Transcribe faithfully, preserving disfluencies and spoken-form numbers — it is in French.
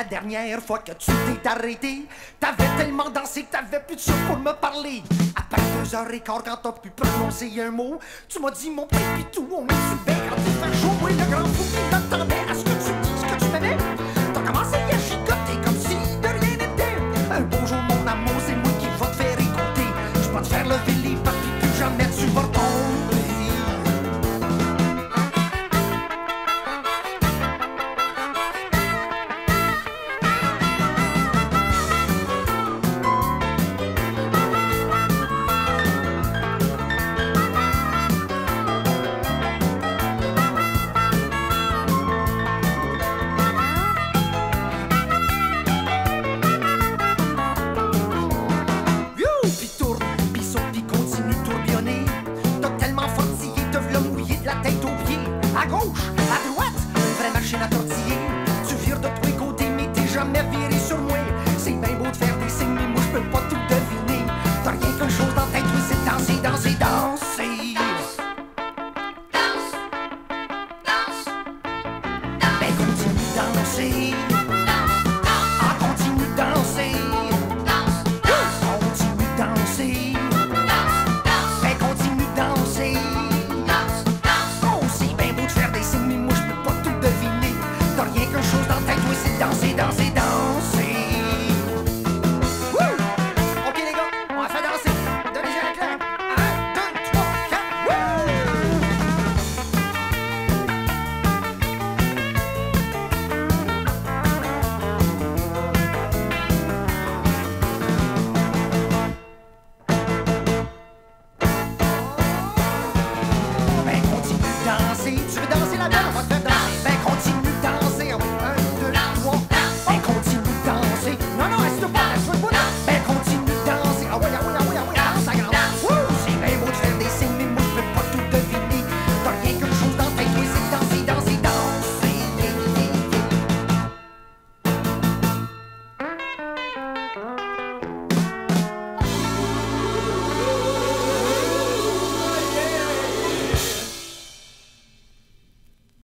dernière fois que tu t'es arrêté, t'avais tellement dansé que t'avais plus de souffle pour me parler. Après deux heures et quart, quand t'as pu prononcer un mot, tu m'as dit mon petit pitou, on est-tu bien quand il fait chaud? Oui, le grand fou qui t'attendait